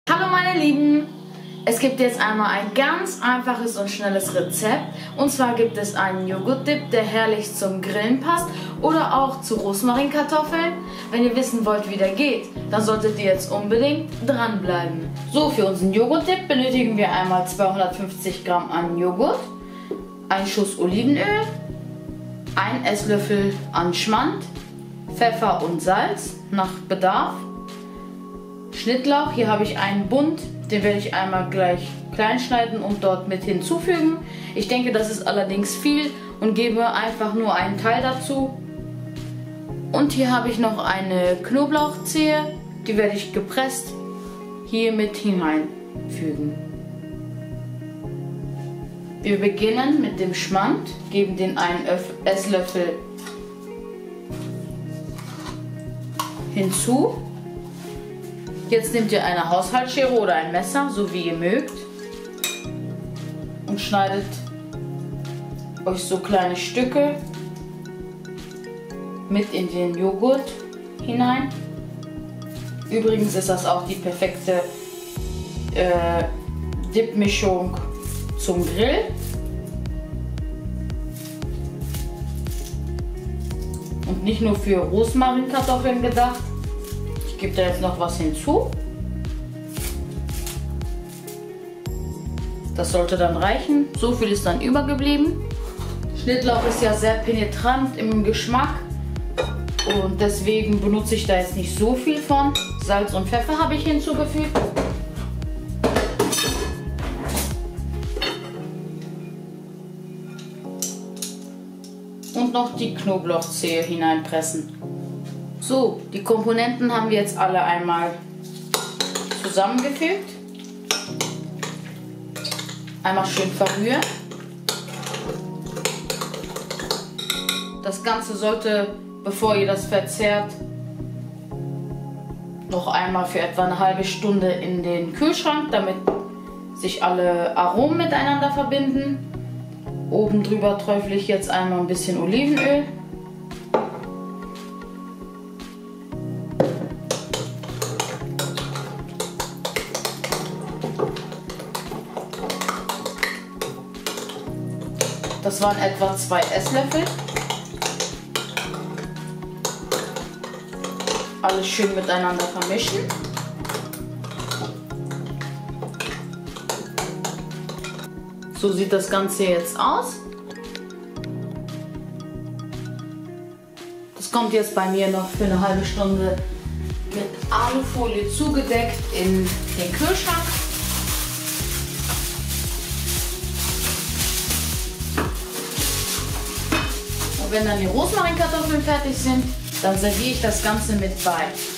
Hallo meine Lieben! Es gibt jetzt einmal ein ganz einfaches und schnelles Rezept. Und zwar gibt es einen Joghurt-Dip, der herrlich zum Grillen passt oder auch zu Rosmarinkartoffeln. Wenn ihr wissen wollt, wie der geht, dann solltet ihr jetzt unbedingt dranbleiben. So, für unseren Joghurt-Dip benötigen wir einmal 250 Gramm an Joghurt, einen Schuss Olivenöl, einen Esslöffel an Schmand, Pfeffer und Salz nach Bedarf, Schnittlauch, hier habe ich einen Bund, den werde ich einmal gleich klein schneiden und dort mit hinzufügen. Ich denke, das ist allerdings viel und gebe einfach nur einen Teil dazu. Und hier habe ich noch eine Knoblauchzehe, die werde ich gepresst hier mit hineinfügen. Wir beginnen mit dem Schmand, geben den einen Esslöffel hinzu. Jetzt nehmt ihr eine Haushaltsschere oder ein Messer, so wie ihr mögt, und schneidet euch so kleine Stücke mit in den Joghurt hinein. Übrigens ist das auch die perfekte Dip-Mischung zum Grill. Und nicht nur für Rosmarinkartoffeln gedacht. Ich gebe da jetzt noch was hinzu. Das sollte dann reichen. So viel ist dann übergeblieben. Schnittlauch ist ja sehr penetrant im Geschmack und deswegen benutze ich da jetzt nicht so viel von. Salz und Pfeffer habe ich hinzugefügt. Und noch die Knoblauchzehe hineinpressen. So, die Komponenten haben wir jetzt alle einmal zusammengefügt. Einmal schön verrühren. Das Ganze sollte, bevor ihr das verzehrt, noch einmal für etwa eine halbe Stunde in den Kühlschrank, damit sich alle Aromen miteinander verbinden. Oben drüber träufle ich jetzt einmal ein bisschen Olivenöl. Das waren etwa 2 Esslöffel. Alles schön miteinander vermischen. So sieht das Ganze jetzt aus. Das kommt jetzt bei mir noch für eine halbe Stunde mit Alufolie zugedeckt in den Kühlschrank. Und wenn dann die Rosmarinkartoffeln fertig sind, dann serviere ich das Ganze mit bei